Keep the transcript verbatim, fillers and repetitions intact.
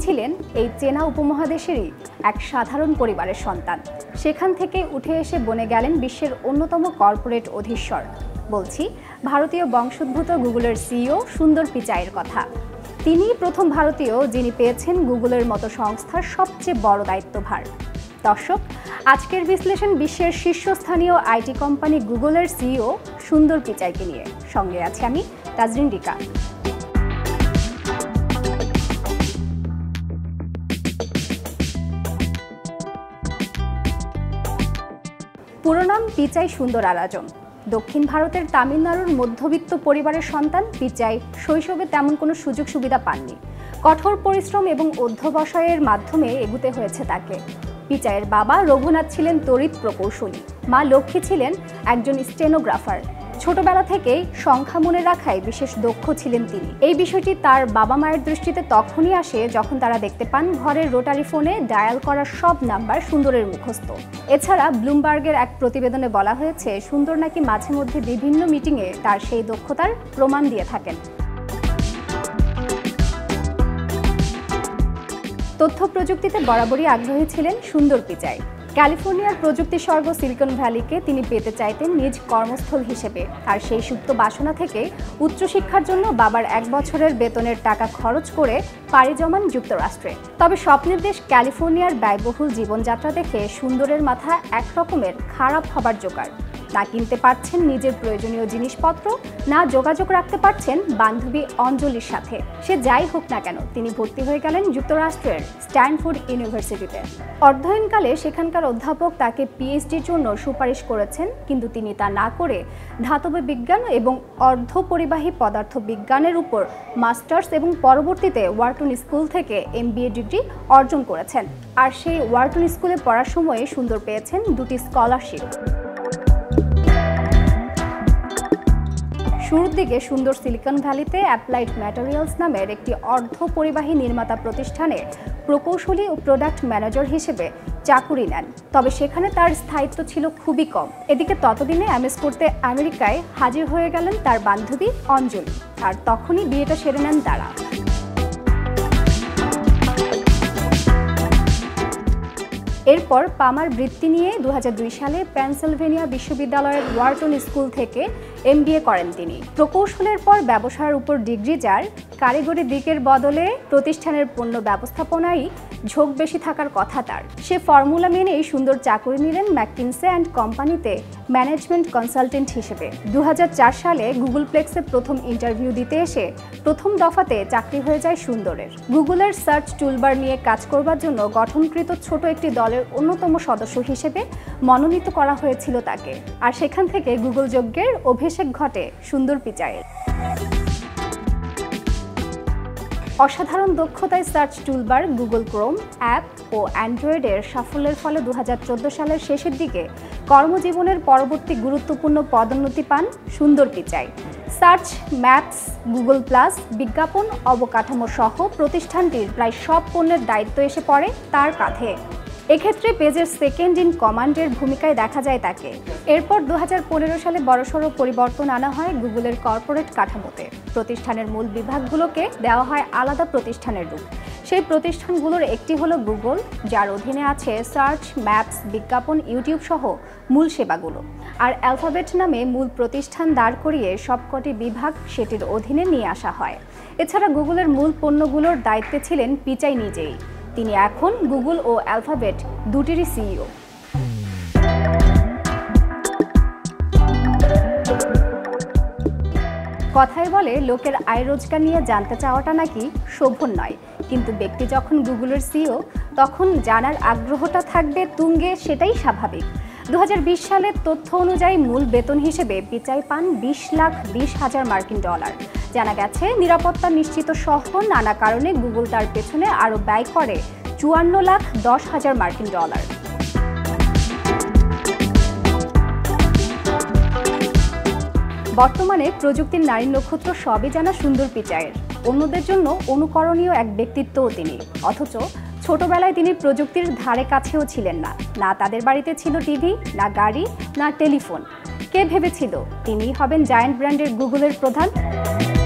ছিলেন এই চেনা উপমহাদেশেরই এক সাধারণ পরিবারের সন্তান। সেখান থেকে উঠে এসে বনে গেলেন বিশ্বের অন্যতম কর্পোরেট অধীশ্বর। বলছি ভারতীয় বংশোদ্ভূত গুগলের সিইও সুন্দর পিচাইয়ের কথা। তিনি প্রথম ভারতীয় যিনি পেয়েছেন গুগলের মতো সংস্থার সবচেয়ে বড় দায়িত্বভার। দর্শক, আজকের বিশ্লেষণ বিশ্বের শীর্ষস্থানীয় আইটি কোম্পানি গুগলের সিইও সুন্দর পিচাইকে নিয়ে। সঙ্গে আছে আমি তাজরিন রিকা। পুরো নাম পিচাই সুন্দর আরাজন। দক্ষিণ ভারতের তামিলনাড়ুর মধ্যবিত্ত পরিবারের সন্তান পিচাই শৈশবে তেমন কোনো সুযোগ সুবিধা পাননি। কঠোর পরিশ্রম এবং অধ্যবসায়ের মাধ্যমে এগুতে হয়েছে তাকে। পিচাইয়ের বাবা রঘুনাথ ছিলেন তড়িৎ প্রকৌশলী, মা লক্ষ্মী ছিলেন একজন স্টেনোগ্রাফার। ছোটবেলা থেকেই সংখ্যা মনে রাখায় বিশেষ দক্ষ ছিলেন তিনি। এই বিষয়টি তার বাবা মায়ের দৃষ্টিতে তখনই আসে যখন তারা দেখতে পান ঘরের রোটারি ফোনে ডায়াল করা সব নাম্বার সুন্দরের মুখস্থ। এছাড়া ব্লুমবার্গের এক প্রতিবেদনে বলা হয়েছে সুন্দর নাকি মাঝে মধ্যে বিভিন্ন মিটিংয়ে তার সেই দক্ষতার প্রমাণ দিয়ে থাকেন। তথ্য প্রযুক্তিতে বরাবরই আগ্রহী ছিলেন সুন্দর পিচাই। ক্যালিফোর্নিয়ার প্রযুক্তি স্বর্গ সিলিকন ভ্যালিকে তিনি পেতে চাইতেন নিজ কর্মস্থল হিসেবে। আর সেই সুপ্ত বাসনা থেকে উচ্চশিক্ষার জন্য বাবার এক বছরের বেতনের টাকা খরচ করে পাড়ি জমান যুক্তরাষ্ট্রে। তবে স্বপ্নের দেশ ক্যালিফোর্নিয়ার ব্যয়বহুল জীবনযাত্রা দেখে সুন্দরের মাথা একরকমের খারাপ হবার জোগাড়। না কিনতে পারছেন নিজের প্রয়োজনীয় জিনিসপত্র, না যোগাযোগ রাখতে পারছেন বান্ধবী অঞ্জলির সাথে। সে যাই হোক না কেন, তিনি ভর্তি হয়ে গেলেন যুক্তরাষ্ট্রের স্ট্যানফোর্ড ইউনিভার্সিটিতে। অধ্যয়নকালে সেখানকার অধ্যাপক তাকে পিএইচডির জন্য সুপারিশ করেছেন, কিন্তু তিনি তা না করে ধাতব বিজ্ঞান এবং অর্ধপরিবাহী পদার্থ বিজ্ঞানের উপর মাস্টার্স এবং পরবর্তীতে ওয়ার্টন স্কুল থেকে এমবিএ ডিগ্রি অর্জন করেছেন। আর সেই ওয়ার্টন স্কুলে পড়ার সময়ে সুন্দর পেয়েছেন দুটি স্কলারশিপ। শুরুর দিকে সুন্দর সিলিকন ভ্যালিতে অ্যাপ্লাইড ম্যাটেরিয়ালস নামের একটি অর্ধপরিবাহী নির্মাতা প্রতিষ্ঠানে প্রকৌশলী ও প্রোডাক্ট ম্যানেজার হিসেবে চাকুরি নেন। তবে সেখানে তার স্থায়িত্ব ছিল খুবই কম। এদিকে ততদিনে এমএস করতে আমেরিকায় হাজির হয়ে গেলেন তার বান্ধবী অঞ্জলি, আর তখনই বিয়েটা সেরে নেন তারা। এরপর পামার বৃত্তি নিয়ে দু হাজার দুই সালে পেনসিলভেনিয়া বিশ্ববিদ্যালয়ের ওয়ার্টন স্কুল থেকে এমবিএ করেন তিনি। প্রকৌশলের পর ব্যবসায়ের উপর ডিগ্রি, যার কারিগরি দিকের বদলে প্রতিষ্ঠানের পণ্য ব্যবস্থাপনায় ঝোঁক বেশি থাকার কথা তার। সে ফর্মুলা মেনেই সুন্দর চাকরি নিলেন ম্যাককিনসে অ্যান্ড কোম্পানিতে ম্যানেজমেন্ট কনসালটেন্ট হিসেবে। দু হাজার চার সালে গুগল প্লেক্সে প্রথম ইন্টারভিউ দিতে এসে প্রথম দফাতে চাকরি হয়ে যায় সুন্দরের। গুগলের সার্চ টুলবার নিয়ে কাজ করবার জন্য গঠনকৃত ছোট একটি দলের অন্যতম সদস্য হিসেবে মনোনীত করা হয়েছিল তাকে। আর সেখান থেকে গুগল যজ্ঞের অভিষেক ঘটে সুন্দর পিচাইয়ের। অসাধারণ দক্ষতায় search toolbar, Google Chrome app ও অ্যান্ড্রয়েডের সাফল্যের ফলে দু হাজার চোদ্দো সালের শেষের দিকে কর্মজীবনের পরবর্তী গুরুত্বপূর্ণ পদোন্নতি পান Sundar Pichai. Search, maps, Google plus, বিজ্ঞাপন, অবকাঠামো সহ প্রতিষ্ঠানটির প্রায় সব পণ্যের দায়িত্ব এসে পড়ে তার কাঁধে। এক্ষেত্রে পেজের সেকেন্ড ইন কমান্ডের ভূমিকায় দেখা যায় তাকে। এরপর দু হাজার পনেরো সালে বড়সড় পরিবর্তন আনা হয় গুগলের কর্পোরেট কাঠামোতে। প্রতিষ্ঠানের মূল বিভাগগুলোকে দেওয়া হয় আলাদা প্রতিষ্ঠানের রূপ। সেই প্রতিষ্ঠানগুলোর একটি হলো গুগল, যার অধীনে আছে সার্চ, ম্যাপস, বিজ্ঞাপন, ইউটিউব সহ মূল সেবাগুলো। আর অ্যালফাবেট নামে মূল প্রতিষ্ঠান দাঁড় করিয়ে সবকটি বিভাগ সেটির অধীনে নিয়ে আসা হয়। এছাড়া গুগলের মূল পণ্যগুলোর দায়িত্বে ছিলেন পিচাই নিজেই। তিনি এখন গুগল ও অ্যালফাবেট দুটিরই সিইও। কথায় বলে লোকের আয় রোজগার নিয়ে জানতে চাওয়াটা নাকি শোভন নয়, কিন্তু ব্যক্তি যখন গুগলের সিইও তখন জানার আগ্রহটা থাকবে তুঙ্গে, সেটাই স্বাভাবিক। দু হাজার বিশ সালের তথ্য অনুযায়ী মূল বেতন হিসেবে পিচাই পান বিশ লাখ বিশ হাজার মার্কিন ডলার। জানা গেছে নিরাপত্তা নিশ্চিত সহ নানা কারণে গুগল তার পেছনে আরও ব্যয় করে চুয়ান্ন লাখ দশ হাজার মার্কিন ডলার। বর্তমানে প্রযুক্তির নারী নক্ষত্র সবই জানা সুন্দর পিচাইয়ের। অন্যদের জন্য অনুকরণীয় এক ব্যক্তিত্বও তিনি। অথচ ছোটবেলায় তিনি প্রযুক্তির ধারে কাছেও ছিলেন না। না তাদের বাড়িতে ছিল টিভি, না গাড়ি, না টেলিফোন। কে ভেবেছিল তিনি হবেন জায়ান্ট ব্র্যান্ডের গুগলের প্রধান?